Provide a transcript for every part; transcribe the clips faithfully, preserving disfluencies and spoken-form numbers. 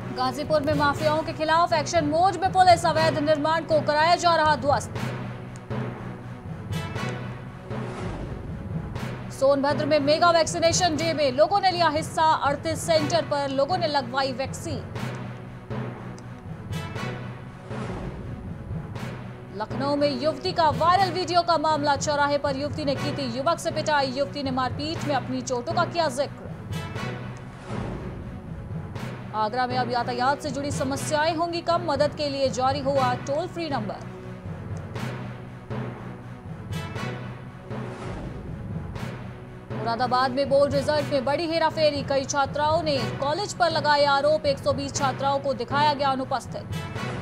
गाजीपुर में माफियाओं के खिलाफ एक्शन मोड में पुलिस, अवैध निर्माण को कराया जा रहा ध्वस्त। सोनभद्र में मेगा वैक्सीनेशन डे में लोगों ने लिया हिस्सा, अड़तीस सेंटर पर लोगों ने लगवाई वैक्सीन। लखनऊ में युवती का वायरल वीडियो का मामला, चौराहे पर युवती ने की थी युवक से पिटाई, युवती ने मारपीट में अपनी चोटों का किया जिक्र। आगरा में अब यातायात से जुड़ी समस्याएं होंगी कम, मदद के लिए जारी हुआ टोल फ्री नंबर। मुरादाबाद में बोर्ड रिजल्ट में बड़ी हेराफेरी, कई छात्राओं ने कॉलेज पर लगाए आरोप, एक सौ बीस छात्राओं को दिखाया गया अनुपस्थित।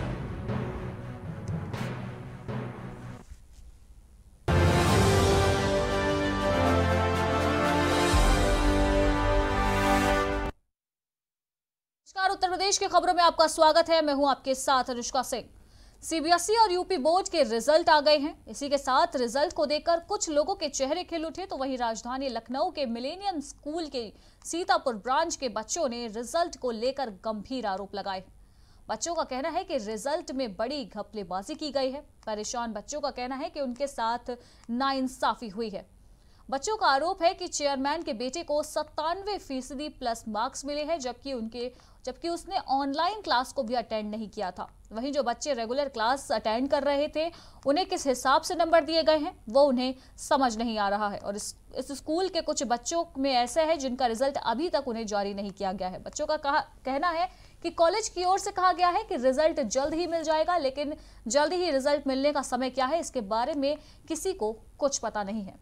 उत्तर प्रदेश की खबरों में आपका स्वागत है। मैं हूं आपके साथ अनुष्का सिंह। सीबीएसई और यूपी बोर्ड के रिजल्ट आ गए हैं। इसी के साथ रिजल्ट को देखकर कुछ लोगों के चेहरे खिल उठे, तो वहीं राजधानी लखनऊ के मिलेनियम स्कूल के सीतापुर ब्रांच के बच्चों ने रिजल्ट को लेकर गंभीर आरोप लगाए। बच्चों का कहना है कि रिजल्ट में बड़ी घपलेबाजी की गई है। परेशान बच्चों का कहना है कि उनके साथ नाइंसाफी हुई है। बच्चों का आरोप है कि चेयरमैन के बेटे को सत्तानवे फीसदी प्लस मार्क्स मिले हैं, जबकि उनके जबकि उसने ऑनलाइन क्लास को भी अटेंड नहीं किया था। वहीं जो बच्चे रेगुलर क्लास अटेंड कर रहे थे, उन्हें किस हिसाब से नंबर दिए गए हैं वो उन्हें समझ नहीं आ रहा है। और इस, इस स्कूल के कुछ बच्चों में ऐसे है जिनका रिजल्ट अभी तक उन्हें जारी नहीं किया गया है। बच्चों का कहा, कहना है कि कॉलेज की ओर से कहा गया है कि रिजल्ट जल्द ही मिल जाएगा, लेकिन जल्द ही रिजल्ट मिलने का समय क्या है, इसके बारे में किसी को कुछ पता नहीं है।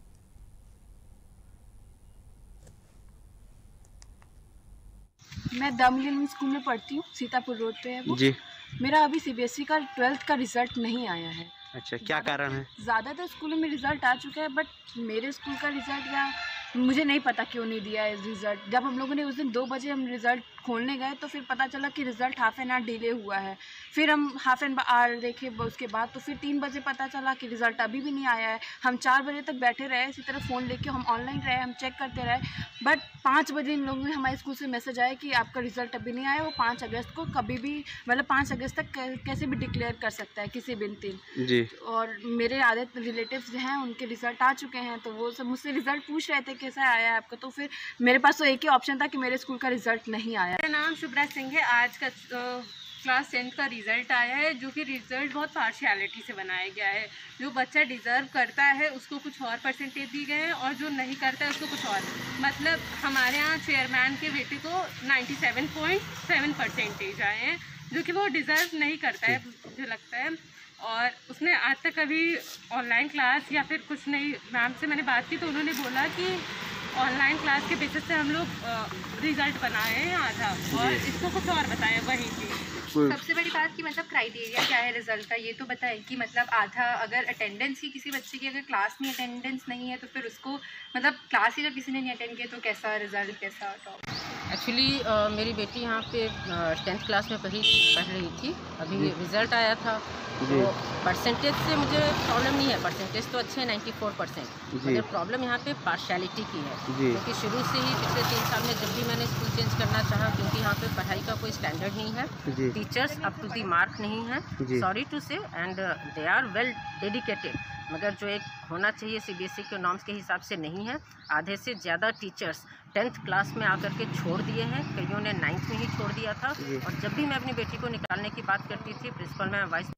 मैं द मिलेनियम स्कूल में पढ़ती हूँ, सीतापुर रोड पे है वो जी। मेरा अभी सीबीएसई का ट्वेल्थ का रिजल्ट नहीं आया है। अच्छा, क्या कारण है? ज़्यादातर स्कूलों में रिजल्ट आ चुका है, बट मेरे स्कूल का रिजल्ट या मुझे नहीं पता क्यों नहीं दिया है रिजल्ट। जब हम लोगों ने उस दिन दो बजे हम रिजल्ट खोलने गए तो फिर पता चला कि result half an hour delay हुआ है। फिर हम हाफ एन आवर देखे उसके बाद, तो फिर तीन बजे पता चला कि रिजल्ट अभी भी नहीं आया है। हम चार बजे तक बैठे रहे इसी तरह फ़ोन लेके, हम ऑनलाइन रहे, हम चेक करते रहे, बट पाँच बजे इन लोगों ने हमारे स्कूल से मैसेज आया कि आपका रिजल्ट अभी नहीं आया, वो पाँच अगस्त को कभी भी, मतलब पाँच अगस्त तक कैसे भी डिक्लेयर कर सकता है किसी भी दिन जी। और मेरे आधे रिलेटिव्स जो हैं उनके रिजल्ट आ चुके हैं, तो वो सब मुझसे रिजल्ट पूछ रहे थे कैसा आया है आपका। तो फिर मेरे पास तो एक ही ऑप्शन था कि मेरे स्कूल का रिजल्ट नहीं आया। मेरा नाम शुभ्रा सिंह है। आज का क्लास टेंथ का रिज़ल्ट आया है, जो कि रिज़ल्ट बहुत पार्शियलिटी से बनाया गया है। जो बच्चा डिज़र्व करता है उसको कुछ और परसेंटेज दी गए हैं, और जो नहीं करता है उसको कुछ और। मतलब हमारे यहाँ चेयरमैन के बेटे को सत्तानवे पॉइंट सात परसेंटेज आए हैं, जो कि वो डिज़र्व नहीं करता है मुझे लगता है। और उसने आज तक कभी ऑनलाइन क्लास या फिर कुछ नहीं। मैम से मैंने बात की तो उन्होंने बोला कि ऑनलाइन क्लास के बेसिस से हम लोग रिजल्ट बनाए हैं आधा, और इसको कुछ और बताएं वहीं की। सबसे बड़ी बात कि मतलब क्राइटेरिया क्या है रिजल्ट का, ये तो बताएं कि मतलब आधा अगर अटेंडेंस ही किसी बच्चे की अगर क्लास में अटेंडेंस नहीं है तो फिर उसको मतलब क्लास ही जब किसी ने नहीं अटेंड किया तो कैसा रिजल्ट कैसा टॉप। एक्चुअली uh, मेरी बेटी यहाँ पे टेंथ uh, क्लास में पढ़ी पढ़ रही थी। अभी रिज़ल्ट आया था, तो परसेंटेज से मुझे प्रॉब्लम नहीं है। परसेंटेज तो अच्छे हैं, चौरानवे परसेंट। मगर प्रॉब्लम यहाँ पे पार्शियलिटी की है, क्योंकि शुरू से ही पिछले तीन साल में जब भी मैंने स्कूल चेंज करना चाहा, क्योंकि यहाँ पे पढ़ाई का कोई स्टैंडर्ड नहीं है, teachers up to the mark नहीं है, sorry to say, and they are well dedicated, मगर जो एक होना चाहिए सीबीएसई के नॉर्म्स के हिसाब से नहीं है। आधे से ज़्यादा टीचर्स टेंथ क्लास में आकर के छोड़ दिए हैं, कईयों ने नाइन्थ में ही छोड़ दिया था। और जब भी मैं अपनी बेटी को निकालने की बात करती थी, प्रिंसिपल में वाइस।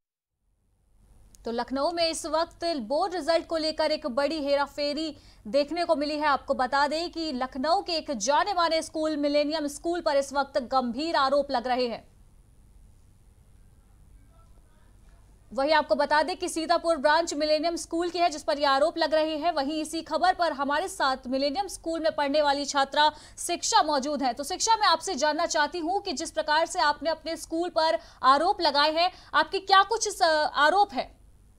तो लखनऊ में इस वक्त बोर्ड रिजल्ट को लेकर एक बड़ी हेराफेरी देखने को मिली है। आपको बता दें कि लखनऊ के एक जाने माने स्कूल मिलेनियम स्कूल पर इस वक्त गंभीर आरोप लग रहे हैं। वहीं आपको बता दें कि सीतापुर ब्रांच मिलेनियम स्कूल की है जिस पर यह आरोप लग रहे हैं। वहीं इसी खबर पर हमारे साथ मिलेनियम स्कूल में पढ़ने वाली छात्रा शिक्षा मौजूद है। तो शिक्षा, मैं आपसे जानना चाहती हूं कि जिस प्रकार से आपने अपने स्कूल पर आरोप लगाए हैं, आपकी क्या कुछ आरोप है?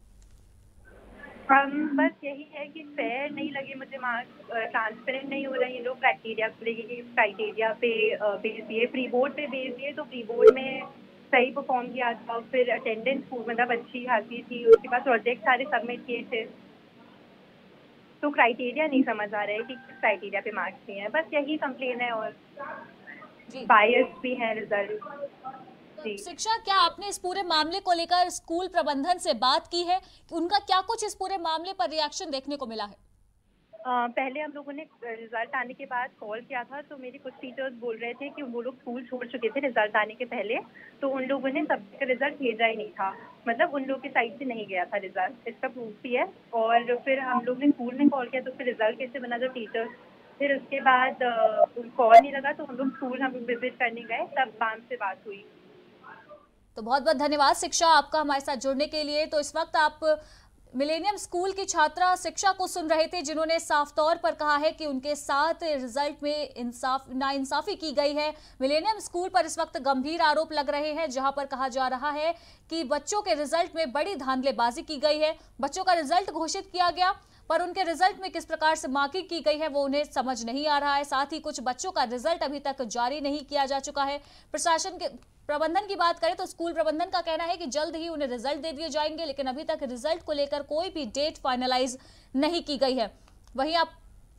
Um, बस यही है कि फेयर नहीं लगे मुझे, मार्क्स ट्रांसपेरेंट नहीं हो रहे हैं लोग क्राइटेरिया को लेके, क्राइटेरिया पे बेस दिए, प्री बोर्ड पे बेस दिए, तो प्री बोर्ड में सही परफॉर्म किया था, फिर अटेंडेंस मतलब अच्छी खासी थी, उसके बाद प्रोजेक्ट सारे सबमिट किए थे, तो क्राइटेरिया नहीं समझ आ रहा है कि किस क्राइटेरिया पे मार्क्स दिए हैं। बस यही कंप्लेन है। और बायस भी है रिजल्ट। जी शिक्षा, क्या आपने इस पूरे मामले को लेकर स्कूल प्रबंधन से बात की है? उनका क्या कुछ इस पूरे मामले पर रिएक्शन देखने को मिला है? Uh, पहले हम लोगों ने रिजल्ट आने के बाद कॉल किया था, तो मेरे कुछ टीचर्स बोल रहे थे कि वो लोग स्कूल छोड़ चुके थे रिजल्ट आने के पहले, तो उन लोगों ने सबका का रिजल्ट भेजा ही नहीं था, मतलब उन लोगों की साइड से नहीं गया था रिजल्ट, इसका प्रूफ भी है। और फिर हम लोग ने स्कूल में कॉल किया तो फिर रिजल्ट कैसे बना जो टीचर्स, फिर उसके बाद कॉल नहीं लगा तो हम लोग स्कूल हम विजिट करने गए, तब मैम से बात हुई। तो बहुत बहुत धन्यवाद शिक्षा आपका हमारे साथ जुड़ने के लिए। तो इस वक्त आप मिलेनियम स्कूल की छात्रा शिक्षा को सुन रहे थे, जिन्होंने साफ तौर पर कहा है कि उनके साथ रिजल्ट में इंसाफ नाइंसाफी की गई है। मिलेनियम स्कूल पर इस वक्त गंभीर आरोप लग रहे हैं, जहां पर कहा जा रहा है कि बच्चों के रिजल्ट में बड़ी धांधलेबाजी की गई है। बच्चों का रिजल्ट घोषित किया गया, पर उनके रिजल्ट में किस प्रकार से मार्किंग की गई है वो उन्हें समझ नहीं आ रहा है। साथ ही कुछ बच्चों का रिजल्ट अभी तक जारी नहीं किया जा चुका है। प्रशासन के प्रबंधन की बात करें तो स्कूल प्रबंधन का कहना है कि जल्द ही उन्हें रिजल्ट दे दिए जाएंगे, लेकिन अभी तक रिजल्ट को लेकर कोई भी डेट फाइनलाइज नहीं की गई है। वहीं आप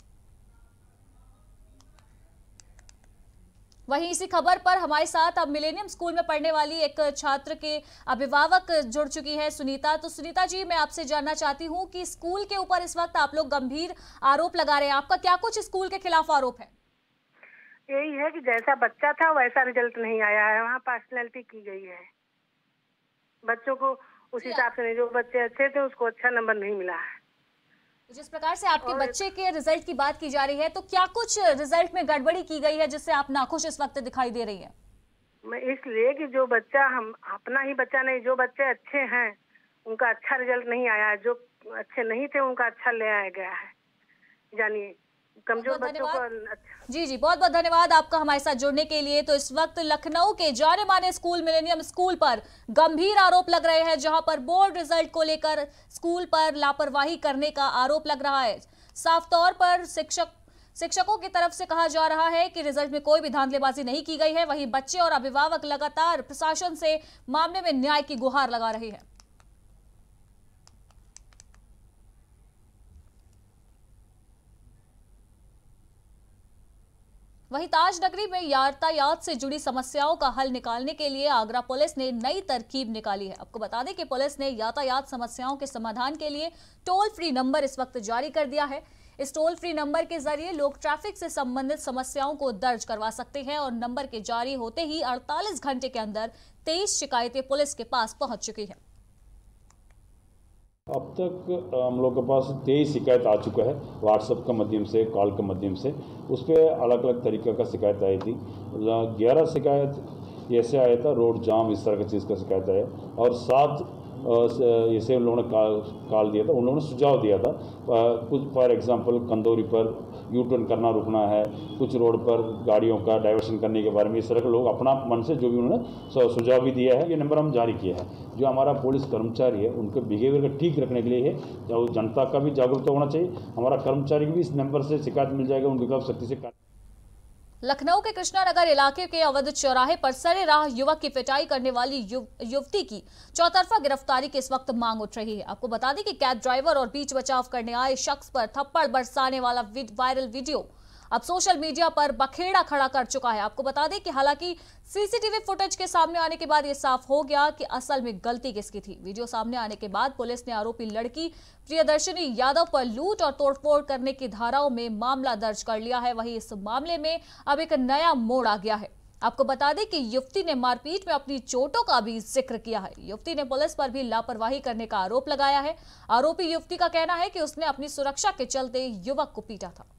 वहीं इसी खबर पर हमारे साथ अब मिलेनियम स्कूल में पढ़ने वाली एक छात्र के अभिभावक जुड़ चुकी है सुनीता। तो सुनीता जी, मैं आपसे जानना चाहती हूं कि स्कूल के ऊपर इस वक्त आप लोग गंभीर आरोप लगा रहे हैं, आपका क्या कुछ स्कूल के खिलाफ आरोप है? यही है कि जैसा बच्चा था वैसा रिजल्ट नहीं आया है, वहाँ पर्सनैलिटी की गई है बच्चों को उस हिसाब से नहीं, जो बच्चे अच्छे थे उसको अच्छा नंबर नहीं मिला है। जिस प्रकार से आपके बच्चे के रिजल्ट की बात की जा रही है, तो क्या कुछ रिजल्ट में गड़बड़ी की गई है जिससे आप नाखुश इस वक्त दिखाई दे रही है? मैं इसलिए कि जो बच्चा हम अपना ही बच्चा नहीं, जो बच्चे अच्छे हैं उनका अच्छा रिजल्ट नहीं आया है, जो अच्छे नहीं थे उनका अच्छा ले आया गया है। जानिए कमजोर बच्चों को अच्छा। जी जी बहुत बहुत धन्यवाद आपका हमारे साथ जुड़ने के लिए। तो इस वक्त लखनऊ के जाने माने स्कूल मिलेनियम स्कूल पर गंभीर आरोप लग रहे हैं, जहां पर बोर्ड रिजल्ट को लेकर स्कूल पर लापरवाही करने का आरोप लग रहा है। साफ तौर पर शिक्षक शिक्षकों की तरफ से कहा जा रहा है कि रिजल्ट में कोई भी धांधलेबाजी नहीं की गई है। वहीं बच्चे और अभिभावक लगातार प्रशासन से मामले में न्याय की गुहार लगा रहे हैं। वहीं ताजनगरी में यातायात से जुड़ी समस्याओं का हल निकालने के लिए आगरा पुलिस ने नई तरकीब निकाली है। आपको बता दें कि पुलिस ने यातायात समस्याओं के समाधान के लिए टोल फ्री नंबर इस वक्त जारी कर दिया है। इस टोल फ्री नंबर के जरिए लोग ट्रैफिक से संबंधित समस्याओं को दर्ज करवा सकते हैं और नंबर के जारी होते ही अड़तालीस घंटे के अंदर तेईस शिकायतें पुलिस के पास पहुंच चुकी है। अब तक हम लोग के पास तेईस शिकायत आ चुका है, व्हाट्सएप के माध्यम से, कॉल के माध्यम से। उस पर अलग अलग तरीके का शिकायत आई थी। ग्यारह शिकायत ऐसे आया था रोड जाम इस तरह की चीज़ का शिकायत आया, और सात ऐसे उन लोगों ने कॉल दिया था, उन लोगों ने सुझाव दिया था। कुछ फॉर एग्जांपल कंदौरी पर यू टर्न करना रुकना है, कुछ रोड पर गाड़ियों का डाइवर्शन करने के बारे में, इस तरह के लोग अपना मन से जो भी उन्होंने सुझाव भी दिया है। ये नंबर हम जारी किया है। जो हमारा पुलिस कर्मचारी है उनके बिहेवियर को ठीक रखने के लिए है, जो जनता का भी जागरूकता होना चाहिए, हमारा कर्मचारी को भी इस नंबर से शिकायत मिल जाएगा, उनके खिलाफ सख्ती से। लखनऊ के कृष्णानगर इलाके के अवध चौराहे पर सरेराह युवक की पिटाई करने वाली युव, युवती की चौतरफा गिरफ्तारी की इस वक्त मांग उठ रही है। आपको बता दें कि कैब ड्राइवर और बीच बचाव करने आए शख्स पर थप्पड़ बरसाने वाला वायरल वीडियो अब सोशल मीडिया पर बखेड़ा खड़ा कर चुका है। आपको बता दें कि हालांकि सीसीटीवी फुटेज के सामने आने के बाद यह साफ हो गया कि असल में गलती किसकी थी। वीडियो सामने आने के बाद पुलिस ने आरोपी लड़की प्रियदर्शनी यादव पर लूट और तोड़फोड़ करने की धाराओं में मामला दर्ज कर लिया है। वहीं इस मामले में अब एक नया मोड़ आ गया है। आपको बता दें कि युवती ने मारपीट में अपनी चोटों का भी जिक्र किया है। युवती ने पुलिस पर भी लापरवाही करने का आरोप लगाया है। आरोपी युवती का कहना है कि उसने अपनी सुरक्षा के चलते युवक को पीटा था।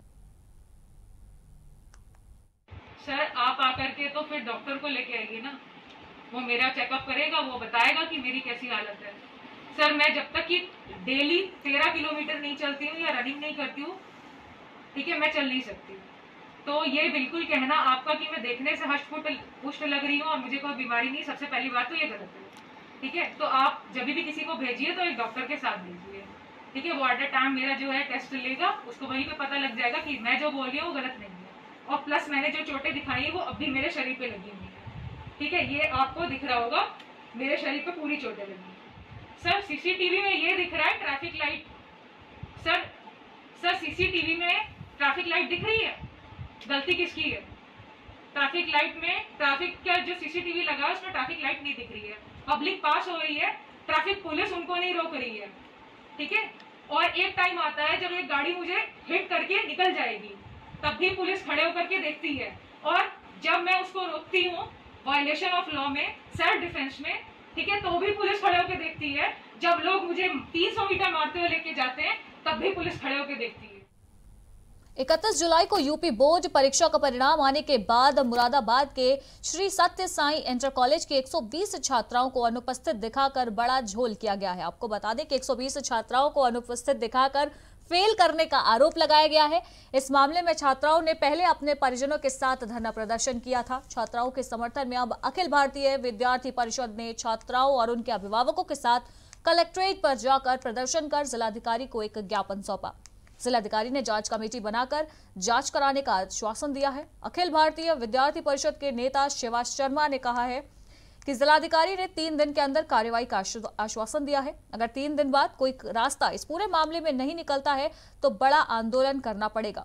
सर आप आकर के तो फिर डॉक्टर को लेके आएगी ना, वो मेरा चेकअप करेगा, वो बताएगा कि मेरी कैसी हालत है। सर मैं जब तक कि डेली तेरह किलोमीटर नहीं चलती हूँ या रनिंग नहीं करती हूँ, ठीक है, मैं चल नहीं सकती। तो ये बिल्कुल कहना आपका कि मैं देखने से हष्ट पुष्ट लग रही हूँ और मुझे कोई बीमारी नहीं, सबसे पहली बात तो ये गलत है। ठीक है, तो आप जब भी किसी को भेजिए तो एक डॉक्टर के साथ भेजिए। ठीक है, वो एट अ टाइम मेरा जो है टेस्ट लेगा, उसको वहीं पे पता लग जाएगा कि मैं जो बोल रही हूँ वो गलत नहीं है। और प्लस मैंने जो चोटें दिखाई है वो अब भी मेरे शरीर पे लगी हुई है। ठीक है, ये आपको दिख रहा होगा, मेरे शरीर पे पूरी चोटें लगी। सर सीसीटीवी में ये दिख रहा है traffic light. Sir sir CCTV में ट्रैफिक लाइट दिख रही है, गलती किसकी है? ट्रैफिक लाइट में ट्रैफिक का जो सीसीटीवी लगा है उसमें ट्रैफिक लाइट नहीं दिख रही है, पब्लिक पास हो रही है, ट्रैफिक पुलिस उनको नहीं रोक रही है, ठीक है। और एक टाइम आता है जब एक गाड़ी मुझे हिट करके निकल जाएगी, तब भी पुलिस खड़े होकर के देखती है, और जब मैं उसको रोकती हूँ वायलेशन ऑफ लॉ में, सेल्फ डिफेंस में, ठीक है, तो भी पुलिस खड़े होकर देखती है। जब लोग मुझे तीन सौ मीटर मारते हुए लेके जाते हैं तब भी पुलिस खड़े होकर देखती है। इकतीस जुलाई को यूपी बोर्ड परीक्षा का परिणाम आने के बाद मुरादाबाद के श्री सत्य साई इंटर कॉलेज के एक सौ बीस छात्राओं को अनुपस्थित दिखाकर बड़ा झोल किया गया है। आपको बता दें कि एक सौ बीस छात्राओं को अनुपस्थित दिखाकर फेल करने का आरोप लगाया गया है। इस मामले में छात्राओं ने पहले अपने परिजनों के साथ धरना प्रदर्शन किया था। छात्राओं के समर्थन में अब अखिल भारतीय विद्यार्थी परिषद ने छात्राओं और उनके अभिभावकों के साथ कलेक्ट्रेट पर जाकर प्रदर्शन कर जिलाधिकारी को एक ज्ञापन सौंपा। जिलाधिकारी ने जांच कमेटी बनाकर जांच कराने का आश्वासन दिया है। अखिल भारतीय विद्यार्थी परिषद के नेता शिवा शर्मा ने कहा है कि जिलाधिकारी ने तीन दिन के अंदर कार्रवाई का आश्वासन दिया है। अगर तीन दिन बाद कोई रास्ता इस पूरे मामले में नहीं निकलता है तो बड़ा आंदोलन करना पड़ेगा।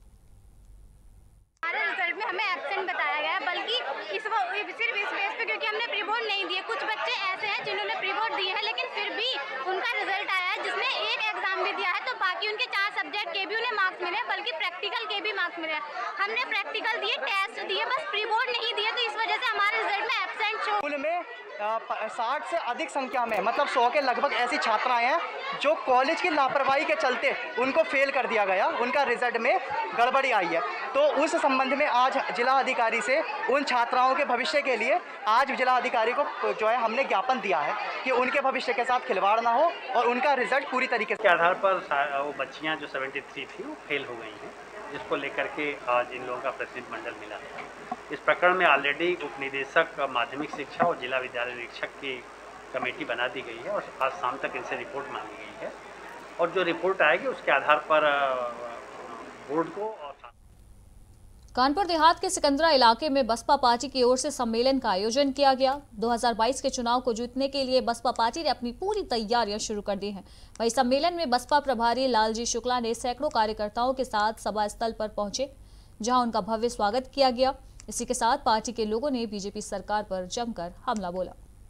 हमारे रिजल्ट में हमें एब्सेंट बताया गया, बल्कि इस सिर्फ इस बेस पे क्योंकि हमने प्री बोर्ड नहीं दिए। कुछ बच्चे ऐसे हैं जिन्होंने प्री बोर्ड दिए हैं लेकिन फिर भी उनका रिजल्ट आया है जिसने एक एग्जाम भी दिया है, तो बाकी उनके चार सब्जेक्ट के भी उन्हें मार्क्स मिले, बल्कि प्रैक्टिकल के भी मार्क्स मिले। हमने प्रैक्टिकल दिए, टेस्ट दिए, बस प्री बोर्ड नहीं दिए, तो इस वजह से हमारे रिजल्ट में एब्सेंट शो। स्कूल में साठ से अधिक संख्या में मतलब सौ के लगभग ऐसी छात्राएं हैं जो कॉलेज की लापरवाही के चलते उनको फेल कर दिया गया, उनका रिजल्ट में गड़बड़ी आई है। तो उस संबंध में आज जिला अधिकारी से उन छात्राओं के भविष्य के लिए आज जिला अधिकारी को जो है हमने ज्ञापन दिया है कि उनके भविष्य के साथ खिलवाड़ ना हो और उनका रिजल्ट पूरी तरीके से। के आधार पर वो बच्चियां जो तिहत्तर थी वो फेल हो गई हैं, जिसको लेकर के आज इन लोगों का प्रतिनिधिमंडल मिला है। इस प्रकरण में ऑलरेडी उप निदेशक माध्यमिक शिक्षा और जिला विद्यालय निरीक्षक की कमेटी बना दी गई है और आज शाम तक इनसे रिपोर्ट मांगी गई है, और जो रिपोर्ट आएगी उसके आधार पर बोर्ड को। और कानपुर देहात के सिकंदरा इलाके में बसपा पार्टी की ओर से सम्मेलन का आयोजन किया गया। दो हज़ार बाईस के चुनाव को जीतने के लिए बसपा पार्टी ने अपनी पूरी तैयारियां शुरू कर दी हैं। वहीं सम्मेलन में बसपा प्रभारी लालजी शुक्ला ने सैकड़ों कार्यकर्ताओं के साथ सभा स्थल पर पहुंचे, जहां उनका भव्य स्वागत किया गया। इसी के साथ पार्टी के लोगों ने बीजेपी सरकार पर जमकर हमला बोला।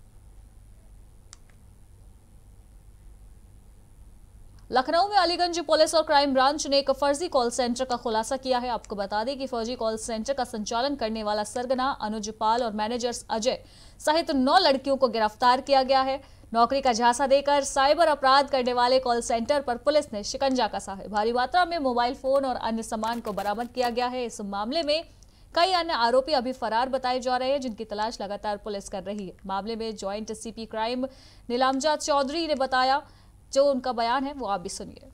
लखनऊ में अलीगंज पुलिस और क्राइम ब्रांच ने एक फर्जी कॉल सेंटर का खुलासा किया है। आपको बता दें कि फर्जी कॉल सेंटर का संचालन करने वाला सरगना अनुज पाल और मैनेजर्स अजय सहित नौ लड़कियों को गिरफ्तार किया गया है। नौकरी का झांसा देकर साइबर अपराध करने वाले कॉल सेंटर पर पुलिस ने शिकंजा कसा है। भारी मात्रा में मोबाइल फोन और अन्य सामान को बरामद किया गया है। इस मामले में कई अन्य आरोपी अभी फरार बताए जा रहे हैं, जिनकी तलाश लगातार पुलिस कर रही है। मामले में joint CP crime Neelabja Chaudhary ने बताया, जो उनका बयान है वो आप भी सुनिए।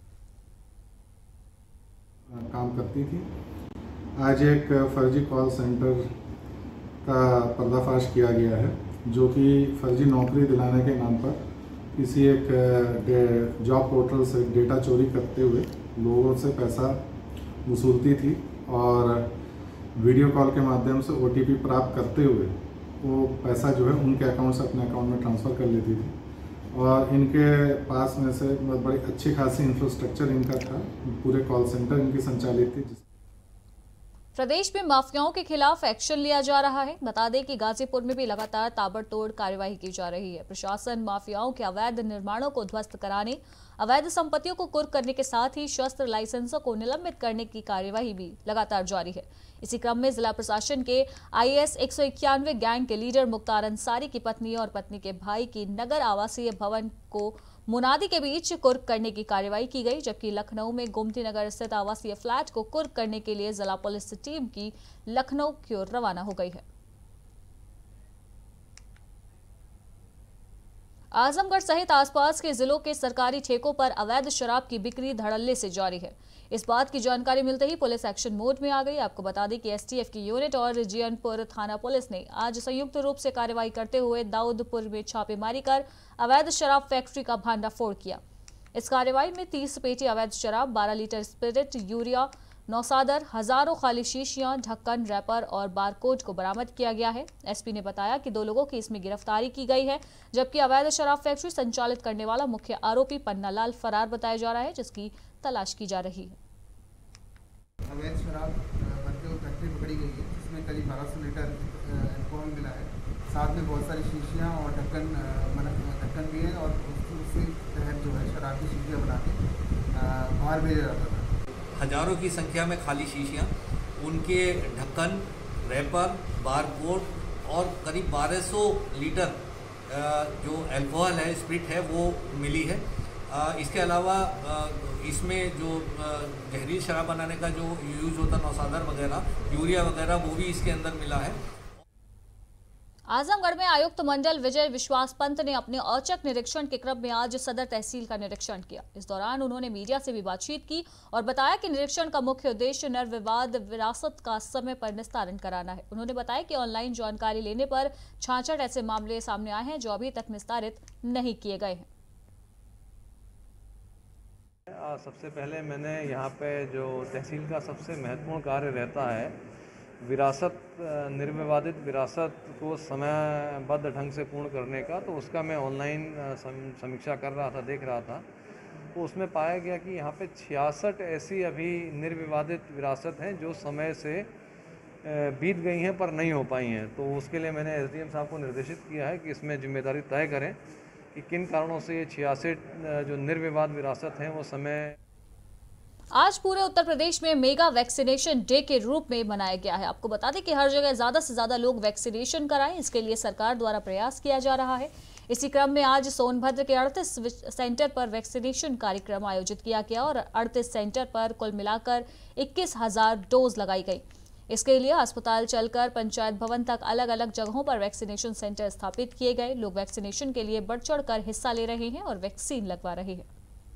काम करती थी। आज एक फर्जी कॉल सेंटर का पर्दाफाश किया गया है, जो कि फर्जी नौकरी दिलाने के नाम पर किसी एक जॉब पोर्टल से डेटा चोरी करते हुए लोगों से पैसा वसूलती थी और वीडियो कॉल के माध्यम से ओटीपी प्राप्त करते हुए वो पैसा जो है उनके अकाउंट से अपने अकाउंट में ट्रांसफ़र कर लेती थी। और इनके पास में से बड़ी अच्छी खासी इंफ्रास्ट्रक्चर इनका था, पूरे कॉल सेंटर इनकी संचालित थी। प्रदेश में माफियाओं के खिलाफ एक्शन लिया जा रहा है। बता दें कि गाजीपुर में भी लगातार ताबड़तोड़ कार्यवाही की जा रही है। प्रशासन माफियाओं के अवैध निर्माणों को ध्वस्त कराने, अवैध संपत्तियों को कुर्क करने के साथ ही शस्त्र लाइसेंसों को निलंबित करने की कार्यवाही भी लगातार जारी है। इसी क्रम में जिला प्रशासन के आईएएस एक सौ इक्यानवे गैंग के लीडर मुख्तार अंसारी की पत्नी और पत्नी के भाई की नगर आवासीय भवन को मुनादी के बीच कुर्क करने की कार्रवाई की गई, जबकि लखनऊ में गोमती नगर स्थित आवासीय फ्लैट को कुर्क करने के लिए जिला पुलिस टीम की लखनऊ की ओर रवाना हो गई है। आजमगढ़ सहित आसपास के जिलों के सरकारी ठेकों पर अवैध शराब की बिक्री धड़ल्ले से जारी है। इस बात की जानकारी मिलते ही पुलिस एक्शन मोड में आ गई। आपको बता दें कि एसटीएफ की यूनिट और जीएनपुर थाना पुलिस ने आज संयुक्त रूप से कार्रवाई करते हुए दाऊदपुर में छापेमारी कर अवैध शराब फैक्ट्री का भांडाफोड़ किया। इस कार्रवाई में तीस पेटी अवैध शराब, बारह लीटर स्पिरिट, यूरिया, नौसादर, हजारों खाली शीशियां, ढक्कन, रैपर और बारकोड को बरामद किया गया है। एसपी ने बताया कि दो लोगों की इसमें गिरफ्तारी की गई है, जबकि अवैध शराब फैक्ट्री संचालित करने वाला मुख्य आरोपी पन्ना लाल फरार बताया जा रहा है, जिसकी तलाश की जा रही है। अवैध शराब जो फैक्ट्री पकड़ी गई है जिसमें करीब बारह सौ लीटर अल्कोहल मिला है, साथ में बहुत सारी शीशियाँ और ढक्कन ढक्कन भी है और उसके तहत जो है शराब की शीशियाँ बना के बाहर भेजा जाता था। हजारों की संख्या में खाली शीशियाँ, उनके ढक्कन, रैपर, बारकोड और करीब बारह सौ लीटर जो अल्कोहल है, स्प्रिट है, वो मिली है। इसके अलावा इसमें जो जहरीली शराब बनाने का जो यूज होता है, नौसादर वगैरह, यूरिया वगैरह, वो भी इसके अंदर मिला है। आजमगढ़ में आयुक्त मंडल विजय विश्वास पंत ने अपने औचक निरीक्षण के क्रम में आज सदर तहसील का निरीक्षण किया। इस दौरान उन्होंने मीडिया से भी बातचीत की और बताया कि निरीक्षण का मुख्य उद्देश्य निर्विवाद विरासत का समय पर निस्तारण कराना है। उन्होंने बताया कि ऑनलाइन जानकारी लेने पर छाछठ ऐसे मामले सामने आए हैं जो अभी तक निस्तारित नहीं किए गए हैं। सबसे पहले मैंने यहाँ पे जो तहसील का सबसे महत्वपूर्ण कार्य रहता है, विरासत, निर्विवादित विरासत को समयबद्ध ढंग से पूर्ण करने का, तो उसका मैं ऑनलाइन समीक्षा कर रहा था, देख रहा था। तो उसमें पाया गया कि यहाँ पे छियासठ ऐसी अभी निर्विवादित विरासत हैं जो समय से बीत गई हैं पर नहीं हो पाई हैं। तो उसके लिए मैंने एसडीएम साहब को निर्देशित किया है कि इसमें जिम्मेदारी तय करें कि किन कारणों से ये छियासठ जो निर्विवाद विरासत हैं वो समय। आज पूरे उत्तर प्रदेश में मेगा वैक्सीनेशन डे के रूप में मनाया गया है। आपको बता दें कि हर जगह ज्यादा से ज्यादा लोग वैक्सीनेशन कराएं, इसके लिए सरकार द्वारा प्रयास किया जा रहा है। इसी क्रम में आज सोनभद्र के अड़तीस सेंटर पर वैक्सीनेशन कार्यक्रम आयोजित किया गया और अड़तीस सेंटर पर कुल मिलाकर इक्कीस हजार डोज लगाई गई। इसके लिए अस्पताल चलकर पंचायत भवन तक अलग अलग जगहों पर वैक्सीनेशन सेंटर स्थापित किए गए। लोग वैक्सीनेशन के लिए बढ़ चढ़ कर हिस्सा ले रहे हैं और वैक्सीन लगवा रहे हैं।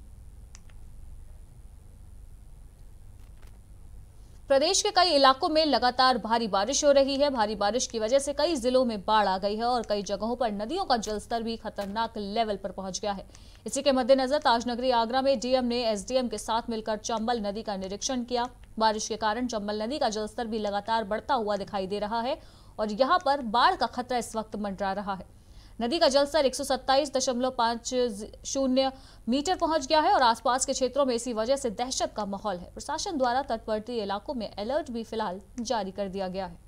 प्रदेश के कई इलाकों में लगातार भारी बारिश हो रही है। भारी बारिश की वजह से कई जिलों में बाढ़ आ गई है और कई जगहों पर नदियों का जलस्तर भी खतरनाक लेवल पर पहुंच गया है। इसी के मद्देनजर ताजनगरी आगरा में डीएम ने एसडीएम के साथ मिलकर चंबल नदी का निरीक्षण किया। बारिश के कारण चंबल नदी का जलस्तर भी लगातार बढ़ता हुआ दिखाई दे रहा है और यहाँ पर बाढ़ का खतरा इस वक्त मंडरा रहा है। नदी का जलस्तर एक सौ सत्ताईस दशमलव पाँच शून्य मीटर पहुंच गया है और आसपास के क्षेत्रों में इसी वजह से दहशत का माहौल है। प्रशासन द्वारा तटवर्ती इलाकों में अलर्ट भी फिलहाल जारी कर दिया गया है।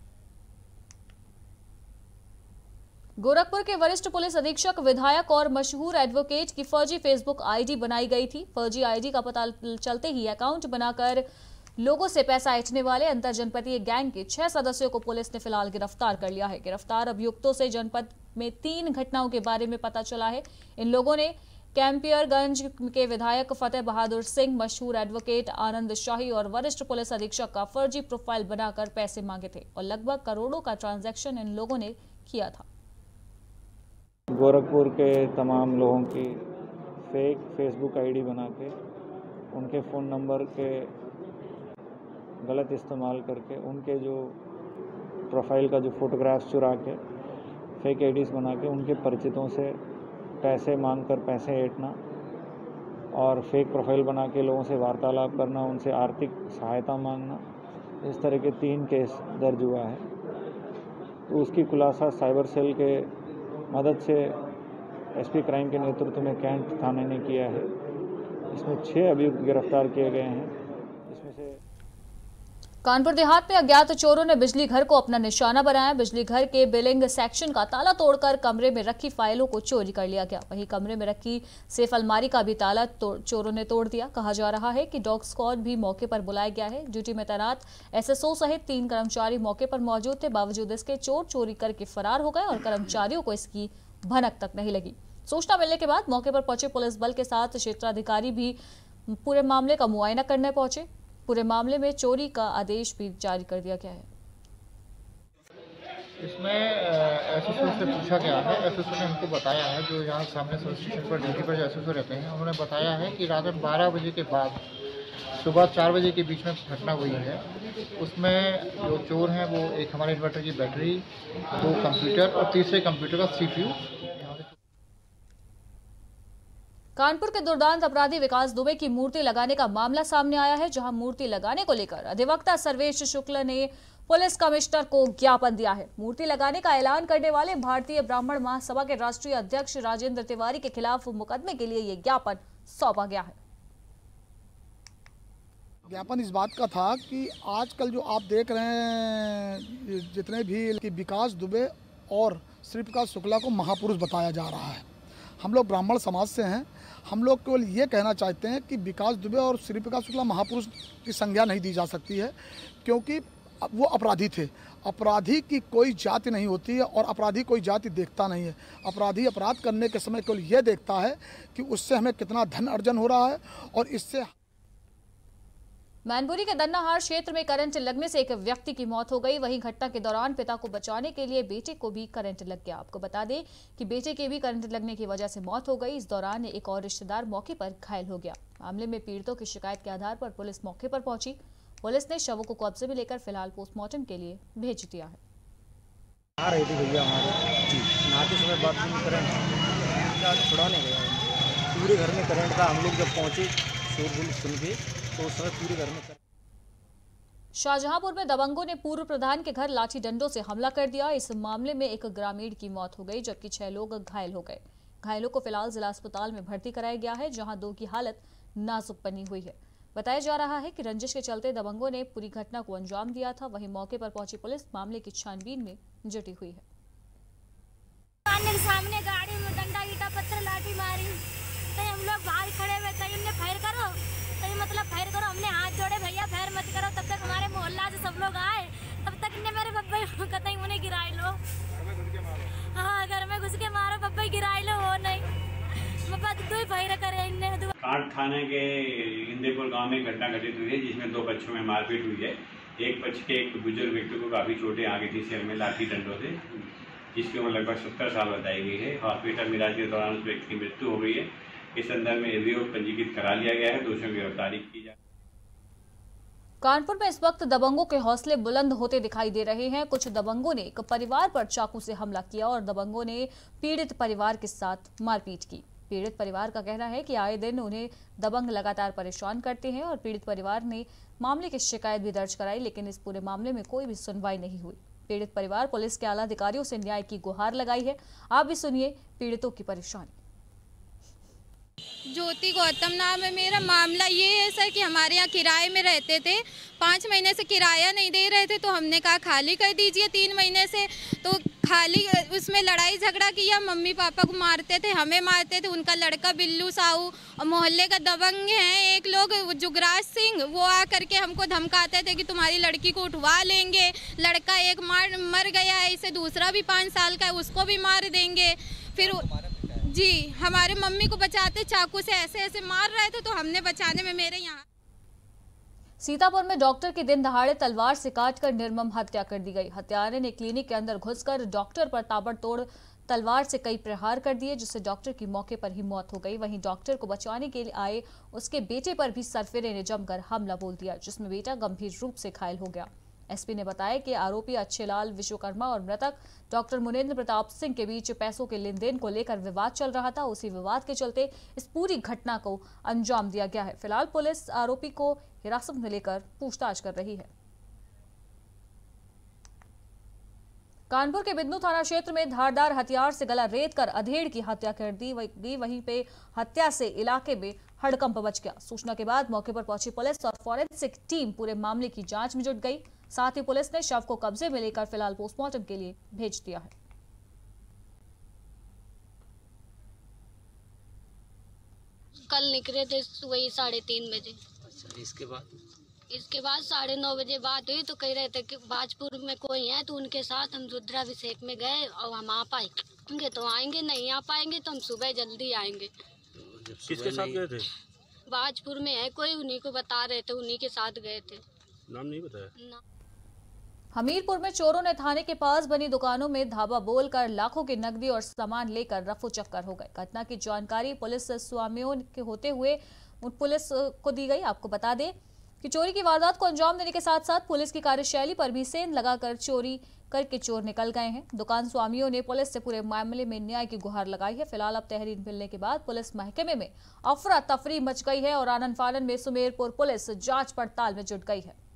गोरखपुर के वरिष्ठ पुलिस अधीक्षक, विधायक और मशहूर एडवोकेट की फर्जी फेसबुक आईडी बनाई गई थी। फर्जी आईडी का पता चलते ही अकाउंट बनाकर लोगों से पैसा ऐंठने वाले अंतर जनपदीय गैंग के छह सदस्यों को पुलिस ने फिलहाल गिरफ्तार कर लिया है। गिरफ्तार अभियुक्तों से जनपद में तीन घटनाओं के बारे में पता चला है। इन लोगों ने कैंपियरगंज के विधायक फतेह बहादुर सिंह, मशहूर एडवोकेट आनंद शाही और वरिष्ठ पुलिस अधीक्षक का फर्जी प्रोफाइल बनाकर पैसे मांगे थे और लगभग करोड़ों का ट्रांजैक्शन इन लोगों ने किया था। गोरखपुर के तमाम लोगों की फेक फेसबुक आईडी बना के उनके फ़ोन नंबर के गलत इस्तेमाल करके उनके जो प्रोफाइल का जो फोटोग्राफ्स चुरा के फेक आईडीज़ बना के उनके परिचितों से पैसे मांगकर पैसे ऐंठना और फेक प्रोफाइल बना के लोगों से वार्तालाप करना, उनसे आर्थिक सहायता मांगना, इस तरह के तीन केस दर्ज हुआ है। तो उसकी खुलासा साइबर सेल के मदद से एसपी क्राइम के नेतृत्व में कैंट थाने ने किया है। इसमें छह अभियुक्त गिरफ्तार किए गए हैं। इसमें से कानपुर देहात में अज्ञात चोरों ने बिजली घर को अपना निशाना बनाया। बिजली घर के बिलिंग सेक्शन का ताला तोड़कर कमरे में रखी फाइलों को चोरी कर लिया गया। वहीं कमरे में रखी सेफ अलमारी का भी ताला चोरों ने तोड़ दिया। कहा जा रहा है कि डॉग स्क्वाड भी मौके पर बुलाया गया है। ड्यूटी में तैनात एसएसओ सहित तीन कर्मचारी मौके पर मौजूद थे। बावजूद इसके चोर चोरी करके फरार हो गए और कर्मचारियों को इसकी भनक तक नहीं लगी। सूचना मिलने के बाद मौके पर पहुंचे पुलिस बल के साथ क्षेत्राधिकारी भी पूरे मामले का मुआयना करने पहुंचे। पूरे मामले में चोरी का आदेश भी जारी कर दिया गया है। इसमें एसएसओ से पूछा गया है। एसएसओ ने हमको बताया है, जो यहाँ सामने सब स्टेशन पर ड्यूटी पर जो एसएसओ रहते हैं, उन्होंने बताया है कि रात में बारह बजे के बाद सुबह चार बजे के बीच में घटना हुई है। उसमें जो चोर हैं वो एक हमारे इन्वर्टर की बैटरी, दो कंप्यूटर और तीसरे कंप्यूटर का सीपीयू। कानपुर के दुर्दांत अपराधी विकास दुबे की मूर्ति लगाने का मामला सामने आया है, जहां मूर्ति लगाने को लेकर अधिवक्ता सर्वेश शुक्ल ने पुलिस कमिश्नर को ज्ञापन दिया है। मूर्ति लगाने का ऐलान करने वाले भारतीय ब्राह्मण महासभा के राष्ट्रीय अध्यक्ष राजेंद्र तिवारी के खिलाफ मुकदमे के लिए ये ज्ञापन सौंपा गया है। ज्ञापन इस बात का था कि आजकल जो आप देख रहे हैं जितने भी कि विकास दुबे और श्री प्रकाश शुक्ला को महापुरुष बताया जा रहा है। हम लोग ब्राह्मण समाज से हैं, हम लोग केवल ये कहना चाहते हैं कि विकास दुबे और श्री प्रकाश शुक्ला महापुरुष की संज्ञा नहीं दी जा सकती है, क्योंकि वो अपराधी थे। अपराधी की कोई जाति नहीं होती है और अपराधी कोई जाति देखता नहीं है। अपराधी अपराध करने के समय केवल ये देखता है कि उससे हमें कितना धन अर्जन हो रहा है और इससे। मैनपुरी के दन्नाहार क्षेत्र में करंट लगने से एक व्यक्ति की मौत हो गई। वहीं घटना के दौरान पिता को बचाने के लिए बेटे को भी करंट लग गया। आपको बता दें कि बेटे के भी करंट लगने की वजह से मौत हो गई। इस दौरान एक और रिश्तेदार मौके पर घायल हो गया। मामले में पीड़ितों की शिकायत के आधार पर पुलिस मौके पर पहुंची। पुलिस ने शवों को कब्जे में लेकर फिलहाल पोस्टमार्टम के लिए भेज दिया है। आ रही थी भैया हमारे जी नाते समय बाथरूम करंट छुड़ाने गया, पूरे घर में करंट था। हम लोग जब पहुंचे शोरगुल सुन के तो उस समय पूरे घर में करंट। शाहजहांपुर में दबंगों ने पूर्व प्रधान के घर लाठी डंडों से हमला कर दिया। इस मामले में एक ग्रामीण की मौत हो गई जबकि छह लोग घायल हो गए। घायलों को फिलहाल जिला अस्पताल में भर्ती कराया गया है, जहां दो की हालत नाजुक बनी हुई है। बताया जा रहा है कि रंजिश के चलते दबंगों ने पूरी घटना को अंजाम दिया था। वहीं मौके पर पहुंची पुलिस मामले की छानबीन में जुटी हुई है। सामने गाड़ी में डंडा ईटा पत्थर लाठी मारी तो हम लोग बाहर खड़े हुए थे। हमने फायर करो तो मतलब फायर करो, हमने हाथ जोड़े भैया फायर मत करो। तब तक हमारे मोहल्ला से सब लोग आए, तब तक इन्हें मेरे बब्बे कतई उन्हें गिराए लो। हाँ घर में घुस के मारो बब्बे गिराए लो, वो नहीं बब्बा दो ही फायर करे इन्हें। कांट थाने के हिंदेपुर गांव में घटना घटित हुई है जिसमें दो बच्चों में मारपीट हुई है। एक बच्चे के एक बुजुर्ग व्यक्ति को काफी चोटें आ गई थी सिर में लाठी डंडों से, जिसकी उम्र लगभग सत्तर साल बताई गई है। हॉस्पिटल में इलाज के दौरान उस व्यक्ति की मृत्यु हो गई है। इस संदर्भ में अभियोग पंजीकृत करा लिया गया है, दोषियों की गिरफ्तारी की जाए। कानपुर में इस वक्त दबंगों के हौसले बुलंद होते दिखाई दे रहे हैं। कुछ दबंगों ने एक परिवार पर चाकू से हमला किया और दबंगों ने पीड़ित परिवार के साथ मारपीट की। पीड़ित परिवार का कहना है कि आए दिन उन्हें दबंग लगातार परेशान करते हैं और पीड़ित परिवार ने मामले की शिकायत भी दर्ज कराई, लेकिन इस पूरे मामले में कोई भी सुनवाई नहीं हुई। पीड़ित परिवार पुलिस के आला अधिकारियों से न्याय की गुहार लगाई है। आप भी सुनिए पीड़ितों की परेशानी। ज्योति गौतम नाम है मेरा। मामला ये है सर कि हमारे यहाँ किराए में रहते थे, पाँच महीने से किराया नहीं दे रहे थे, तो हमने कहा खाली कर दीजिए तीन महीने से। तो खाली उसमें लड़ाई झगड़ा किया, मम्मी पापा को मारते थे, हमें मारते थे। उनका लड़का बिल्लू साहू और मोहल्ले का दबंग हैं एक लोग जुगराज सिंह, वो आ करके हमको धमकाते थे कि तुम्हारी लड़की को उठवा लेंगे। लड़का एक मार मर गया है, इसे दूसरा भी पाँच साल का है, उसको भी मार देंगे। फिर जी हमारे मम्मी को बचाते चाकू से ऐसे ऐसे मार रहे थे, तो हमने बचाने में मेरे यहाँ। सीतापुर में डॉक्टर की दिन दहाड़े तलवार से काटकर निर्मम हत्या कर दी गई। हत्यारे ने क्लिनिक के अंदर घुसकर डॉक्टर पर ताबड़तोड़ तलवार से कई प्रहार कर दिए, जिससे डॉक्टर की मौके पर ही मौत हो गई। वहीं डॉक्टर को बचाने के लिए आए उसके बेटे पर भी सरफिरे ने जमकर हमला बोल दिया, जिसमें बेटा गंभीर रूप से घायल हो गया। एसपी ने बताया कि आरोपी अच्छेलाल विश्वकर्मा और मृतक डॉक्टर मुनेन्द्र प्रताप सिंह के बीच पैसों के लेन देन को लेकर विवाद चल रहा था। उसी विवाद के चलते इस पूरी घटना को अंजाम दिया गया है। फिलहाल पुलिस आरोपी को हिरासत में लेकर पूछताछ कर रही है। कानपुर के बिदनू थाना क्षेत्र में धारदार हथियार से गला रेत कर अधेड़ की हत्या कर दी गई। वहीं पे हत्या से इलाके में हड़कंप मच गया। सूचना के बाद मौके पर पहुंची पुलिस और फॉरेंसिक टीम पूरे मामले की जांच में जुट गई। साथ ही पुलिस ने शव को कब्जे में लेकर फिलहाल पोस्टमार्टम के लिए भेज दिया है। कल निकले थे वही साढ़े तीन बजे। अच्छा, इसके बाद इसके बाद साढ़े नौ बजे बात हुई तो कह रहे थे कि बाजपुर में कोई है, तो उनके साथ हम रुद्राभिषेक में गए और हम आ पाएंगे तो आएंगे, नहीं आ पाएंगे तो हम सुबह जल्दी आएंगे। किसके साथ गए थे? बाजपुर में है कोई, उन्हीं को बता रहे थे, उन्हीं के साथ गए थे। नाम नहीं बताया ना। हमीरपुर में चोरों ने थाने के पास बनी दुकानों में धावा बोलकर लाखों की नकदी और सामान लेकर रफू चक्कर हो गए। घटना की जानकारी पुलिस स्वामियों के होते हुए पुलिस को दी गई। आपको बता दें कि चोरी की वारदात को अंजाम देने के साथ साथ पुलिस की कार्यशैली पर भी सेंध लगाकर चोरी करके चोर निकल गए हैं। दुकान स्वामियों ने पुलिस से पूरे मामले में न्याय की गुहार लगाई है। फिलहाल अब तहरीर मिलने के बाद पुलिस महकमे में अफरा तफरी मच गई है और आनन फानन में सुमेरपुर पुलिस जांच पड़ताल में जुट गई है।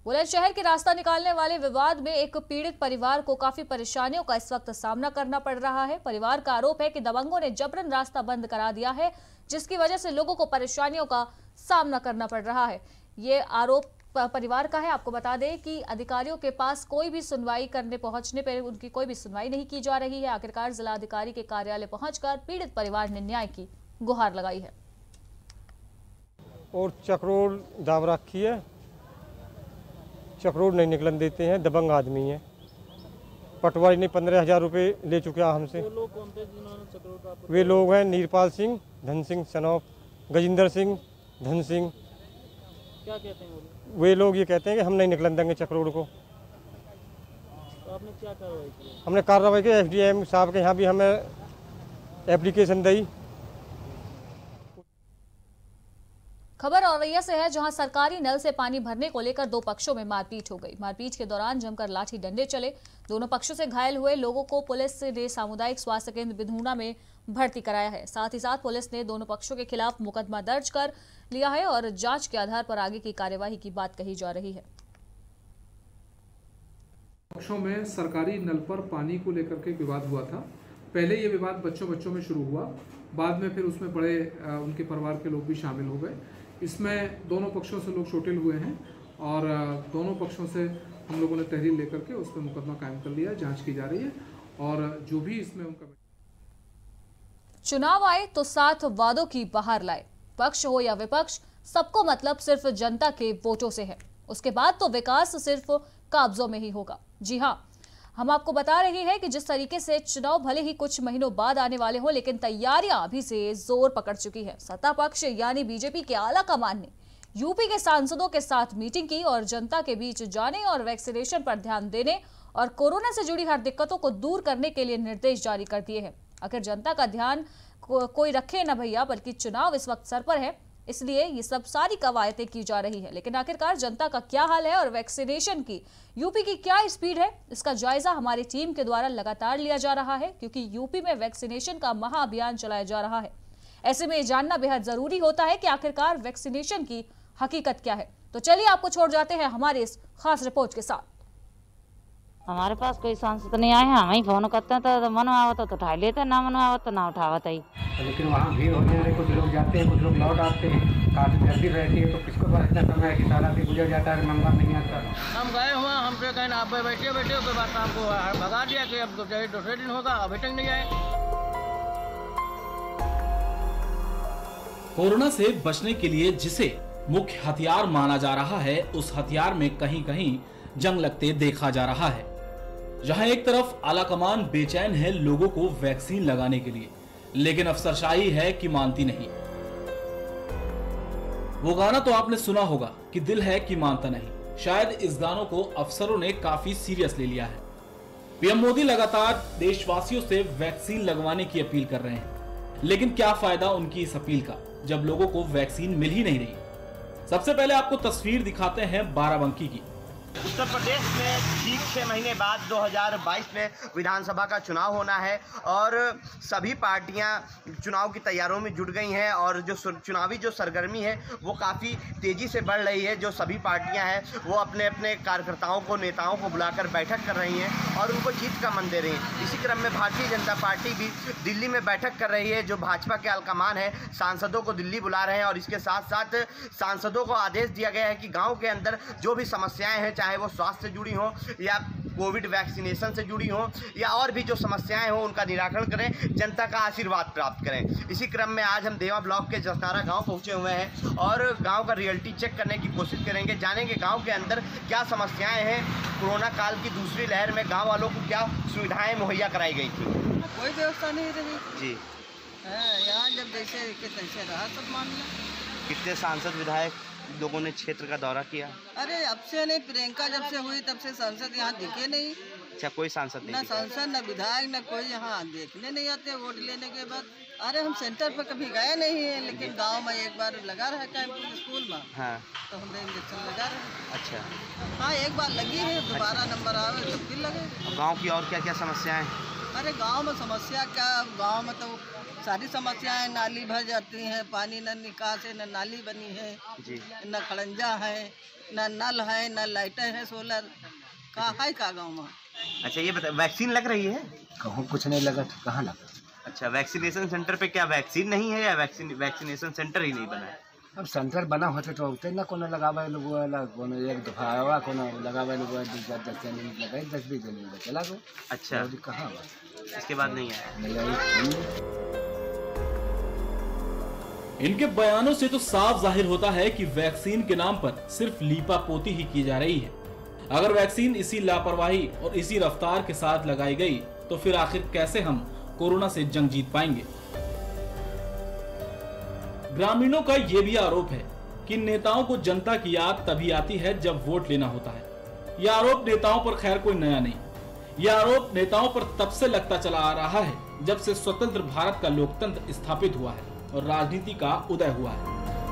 बुलंदशहर के रास्ता निकालने वाले विवाद में एक पीड़ित परिवार को काफी परेशानियों का इस वक्त सामना करना पड़ रहा है। परिवार का आरोप है कि दबंगों ने जबरन रास्ता बंद करा दिया है, जिसकी वजह से लोगों को परेशानियों का सामना करना पड़ रहा है। ये आरोप परिवार का है। आपको बता दें कि अधिकारियों के पास कोई भी सुनवाई करने पहुंचने पर उनकी कोई भी सुनवाई नहीं की जा रही है। आखिरकार जिलाधिकारी के कार्यालय पहुंचकर पीड़ित परिवार ने न्याय की गुहार लगाई है। और चक्रोड़ दाव रखी है, चक्रोड़ नहीं निकलन देते हैं, दबंग आदमी है। पटवारी ने पंद्रह हजार रुपये ले चुके हैं हमसे। वो लोग कौन थे जिन्होंने चक्रोड़ का? वे लोग हैं नीरपाल सिंह, धन सिंह सनौफ, गजिंदर सिंह, धन सिंह। क्या कहते हैं वो लोग? वे लोग ये कहते हैं कि हम नहीं निकलन देंगे चक्रोड़ को। तो आपने क्या कार्रवाई की? हमने कार्रवाई की, एस डी एम साहब के यहाँ भी हमें एप्लीकेशन दी। खबर औरैया से है, जहां सरकारी नल से पानी भरने को लेकर दो पक्षों में मारपीट हो गई। मारपीट के दौरान जमकर लाठी डंडे चले। दोनों पक्षों से घायल हुए लोगों को पुलिस ने सामुदायिक स्वास्थ्य केंद्र बिधूना में भर्ती कराया है। साथ ही साथ पुलिस ने दोनों पक्षों के खिलाफ मुकदमा दर्ज कर लिया है और जांच के आधार पर आगे की कार्यवाही की बात कही जा रही है। पक्षों में सरकारी नल पर पानी को लेकर के विवाद हुआ था। पहले ये विवाद बच्चों बच्चों में शुरू हुआ, बाद में फिर उसमें बड़े उनके परिवार के लोग भी शामिल हो गए। इसमें दोनों पक्षों से लोग चोटिल हुए हैं और दोनों पक्षों से हम लोगों ने तहरीर लेकर के उस पर मुकदमा कायम कर लिया, जांच की जा रही है और जो भी इसमें उनका। चुनाव आए तो साथ वादों की बहार लाए। पक्ष हो या विपक्ष, सबको मतलब सिर्फ जनता के वोटों से है। उसके बाद तो विकास सिर्फ काब्जों में ही होगा। जी हाँ, हम आपको बता रहे हैं कि जिस तरीके से चुनाव भले ही कुछ महीनों बाद आने वाले हों, लेकिन तैयारियां अभी से जोर पकड़ चुकी है। सत्ता पक्ष यानी बीजेपी के आला कमान ने यूपी के सांसदों के साथ मीटिंग की और जनता के बीच जाने और वैक्सीनेशन पर ध्यान देने और कोरोना से जुड़ी हर दिक्कतों को दूर करने के लिए निर्देश जारी कर दिए हैं। आखिर जनता का ध्यान को, कोई रखे न भैया, बल्कि चुनाव इस वक्त सर पर है, इसलिए ये सब सारी कवायतें की जा रही है। लेकिन आखिरकार जनता का क्या हाल है और वैक्सीनेशन की यूपी की क्या स्पीड है, इसका जायजा हमारी टीम के द्वारा लगातार लिया जा रहा है, क्योंकि यूपी में वैक्सीनेशन का महाअभियान चलाया जा रहा है। ऐसे में ये जानना बेहद जरूरी होता है कि आखिरकार वैक्सीनेशन की हकीकत क्या है। तो चलिए आपको छोड़ जाते हैं हमारे इस खास रिपोर्ट के साथ। हमारे पास कोई सांसद नहीं आए हैं, हम ही फोन करते हैं तो मन आवत तो उठा लेते हैं, ना मन आवत तो ना उठावत है। लेकिन वहाँ भीड़ होने वाले कुछ लोग जाते हैं, कुछ लोग लौट आते हैं, काफी गर्दी रहती है, तो किसको पास इतना समय है कि सारा भी गुजर जाता है, नंबर नहीं आता। हम गए हुए हम पे कहीं आप बैठे बैठे उसके बाद आपको भगा दिया कि अब दूसरे दिन होगा, अभी तक नहीं आए। कोरोना से बचने के लिए जिसे मुख्य हथियार माना जा रहा है, उस हथियार में कहीं कहीं जंग लगते देखा जा रहा है। जहां एक तरफ आलाकमान बेचैन है लोगों को वैक्सीन लगाने के लिए, लेकिन अफसरशाही है कि मानती नहीं। वो गाना तो आपने सुना होगा कि दिल है कि मानता नहीं। शायद इस गानों को अफसरों ने काफी सीरियस ले लिया है। पीएम मोदी लगातार देशवासियों से वैक्सीन लगवाने की अपील कर रहे हैं, लेकिन क्या फायदा उनकी इस अपील का जब लोगों को वैक्सीन मिल ही नहीं रही। सबसे पहले आपको तस्वीर दिखाते हैं बाराबंकी की। उत्तर प्रदेश में ठीक छः महीने बाद दो हज़ार बाईस में विधानसभा का चुनाव होना है और सभी पार्टियां चुनाव की तैयारियों में जुट गई हैं और जो चुनावी जो सरगर्मी है वो काफ़ी तेज़ी से बढ़ रही है। जो सभी पार्टियां हैं वो अपने अपने कार्यकर्ताओं को, नेताओं को बुलाकर बैठक कर रही हैं और उनको जीत का मन दे रही हैं। इसी क्रम में भारतीय जनता पार्टी भी दिल्ली में बैठक कर रही है। जो भाजपा के आलाकमान है सांसदों को दिल्ली बुला रहे हैं और इसके साथ साथ सांसदों को आदेश दिया गया है कि गाँव के अंदर जो भी समस्याएँ हैं, चाहे वो स्वास्थ्य से जुड़ी हो या कोविड वैक्सीनेशन से जुड़ी हो या और भी जो समस्याएं हो, उनका निराकरण करें, जनता का आशीर्वाद प्राप्त करें। इसी क्रम में आज हम देवा ब्लॉक के जसनारा गांव पहुंचे हुए हैं और गांव का रियलिटी चेक करने की कोशिश करेंगे, जानेंगे गांव के अंदर क्या समस्याएं हैं। कोरोना काल की दूसरी लहर में गाँव वालों को क्या सुविधाएँ मुहैया कराई गई थी। कोई व्यवस्था नहीं रही जी, यहाँ जब जैसे तैसे रहा सब मामला। कितने सांसद विधायक लोगों ने क्षेत्र का दौरा किया? अरे अब से नहीं, प्रियंका जब से हुई तब से सांसद यहाँ दिखे नहीं। अच्छा, कोई सांसद नहीं? ना सांसद, ना विधायक, ना कोई यहाँ देखने नहीं आते वोट लेने के बाद। अरे हम सेंटर पर कभी गए नहीं है, लेकिन गांव में एक बार लगा रहा कैंप स्कूल में। हाँ, तो हमने इंजेक्शन लगा रहे। अच्छा, हाँ एक बार लगी है, दोबारा नंबर आवे तो फिर लगे। गाँव की और क्या क्या समस्याएं? अरे गांव में समस्या क्या, गांव में तो सारी समस्याएं, नाली भर जाती हैं, पानी न निकास है, न नाली बनी है जी, न खड़ंजा है, न नल है, न लाइटें हैं, सोलर का है का गाँव में। अच्छा ये बता, वैक्सीन लग रही है? कहूँ कुछ नहीं लगा, कहाँ लगा? अच्छा, वैक्सीनेशन सेंटर पे क्या वैक्सीन नहीं है या वैक्सीन वैक्सीनेशन सेंटर ही नहीं बना है? अब सेंटर बना होते तो होते ना, कोनो लगावे लोग वाला, कोनो एक दफा आवा, कोनो लगावे लोग दस दस दिन लगाए, दस बीस दिन में चला गो। अच्छा, कहाँ इसके बाद नहीं आया? नहीं आई। इनके बयानों से तो साफ जाहिर होता है कि वैक्सीन के नाम पर सिर्फ लीपापोती ही की जा रही है। अगर वैक्सीन इसी लापरवाही और इसी रफ्तार के साथ लगाई गई तो फिर आखिर कैसे हम कोरोना से जंग जीत पाएंगे? ग्रामीणों का यह भी आरोप है कि नेताओं को जनता की याद तभी आती है जब वोट लेना होता है। यह आरोप नेताओं पर खैर कोई नया नहीं, यह आरोप नेताओं पर तब से लगता चला आ रहा है जब से स्वतंत्र भारत का लोकतंत्र स्थापित हुआ है और राजनीति का उदय हुआ है।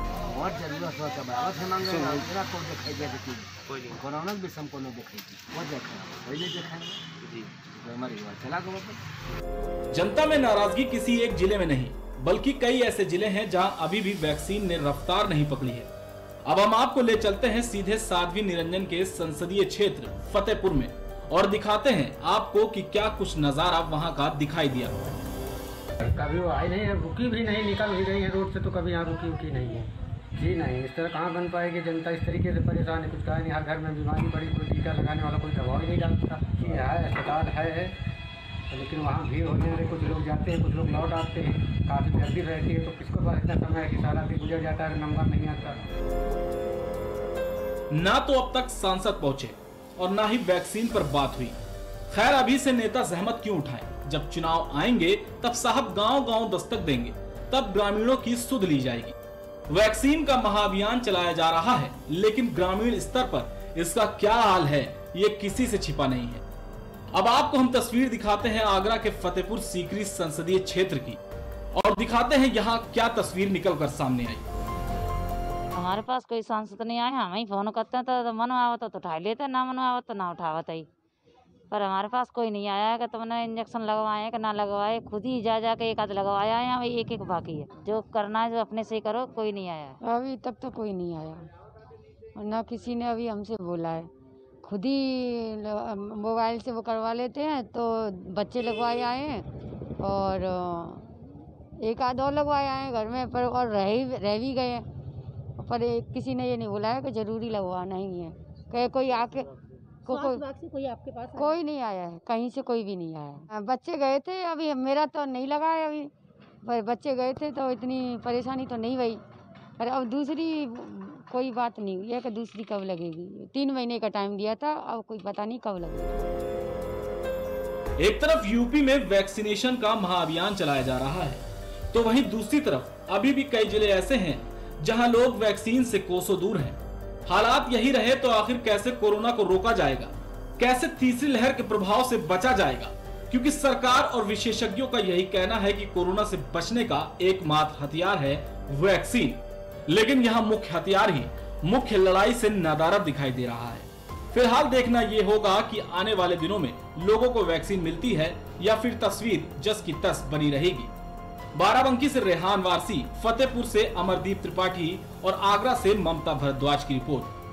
जनता में नाराजगी किसी एक जिले में नहीं, बल्कि कई ऐसे जिले हैं जहां अभी भी वैक्सीन ने रफ्तार नहीं पकड़ी है। अब हम आपको ले चलते हैं सीधे साध्वी निरंजन के संसदीय क्षेत्र फतेहपुर में और दिखाते हैं आपको कि क्या कुछ नजारा वहां का दिखाई दिया। कभी वो आई नहीं है, रुकी भी नहीं, निकल भी रही है रोड से, तो कभी यहाँ रुकी रुकी नहीं है जी। नहीं, इस तरह कहाँ बन पाएगी जनता, इस तरीके से परेशान है, कुछ कहा नहीं। हर घर में बीमारी पड़ी, कोई टीका लगाने वाला कोई दवा ही नहीं डालता। ये है अस्पताल है, है लेकिन वहाँ भीड़ होने वाले, कुछ लोग जाते हैं, कुछ लोग लौट आते हैं, काफ़ी गर्दी रहती है, तो किसको पास इतना समय है कि सारा दिन गुजर जाता है, नंबर नहीं आता। ना तो अब तक सांसद पहुंचे और ना ही वैक्सीन पर बात हुई। खैर, अभी से नेता जहमत क्यों उठाएं? जब चुनाव आएंगे तब साहब गांव गांव दस्तक देंगे, तब ग्रामीणों की सुध ली जाएगी। वैक्सीन का महाअभियान चलाया जा रहा है, लेकिन ग्रामीण स्तर पर इसका क्या हाल है ये किसी से छिपा नहीं है। अब आपको हम तस्वीर दिखाते हैं आगरा के फतेहपुर सीकरी संसदीय क्षेत्र की और दिखाते हैं यहाँ क्या तस्वीर निकल कर सामने आई। हमारे पास कोई सांसद नहीं आए, हम ही फोन करते हैं तो मन आवत तो उठा लेते, ना मन आवत तो ना उठावत ही। पर हमारे पास कोई नहीं आया है कि तुमने इंजेक्शन लगवाए कि ना लगवाए, खुद ही जा जा के एक आध लगवाया है, अभी एक एक बाकी है। जो करना है जो अपने से करो, कोई नहीं आया है अभी तक तो कोई नहीं आया और ना किसी ने अभी हमसे बोला है। खुद ही मोबाइल से वो करवा लेते हैं, तो बच्चे लगवाए आए हैं और एक आध और लगवाए आए हैं घर में, पर और रह रह भी गए हैं, पर एक किसी ने ये नहीं बोला है कि ज़रूरी लगवाना ही है। कहे कोई आके को, को, से कोई आपके पास कोई नहीं आया है, कहीं से कोई भी नहीं आया। बच्चे गए थे, अभी मेरा तो नहीं लगा है अभी, पर बच्चे गए थे तो इतनी परेशानी तो नहीं हुई। पर अब दूसरी कोई बात नहीं हुई है कि दूसरी कब लगेगी। तीन महीने का टाइम दिया था, अब कोई पता नहीं कब लगेगा। एक तरफ यूपी में वैक्सीनेशन का महाअभियान चलाया जा रहा है, तो वहीं दूसरी तरफ अभी भी कई जिले ऐसे हैं जहां लोग वैक्सीन से कोसों दूर हैं। हालात यही रहे तो आखिर कैसे कोरोना को रोका जाएगा, कैसे तीसरी लहर के प्रभाव से बचा जाएगा? क्योंकि सरकार और विशेषज्ञों का यही कहना है कि कोरोना से बचने का एकमात्र हथियार है वैक्सीन, लेकिन यहाँ मुख्य हथियार ही मुख्य लड़ाई से नदारद दिखाई दे रहा है। फिलहाल देखना ये होगा कि आने वाले दिनों में लोगों को वैक्सीन मिलती है या फिर तस्वीर जस की तस बनी रहेगी। बाराबंकी से रेहान वारसी, फतेहपुर से अमरदीप त्रिपाठी और आगरा से ममता भारद्वाज की रिपोर्ट।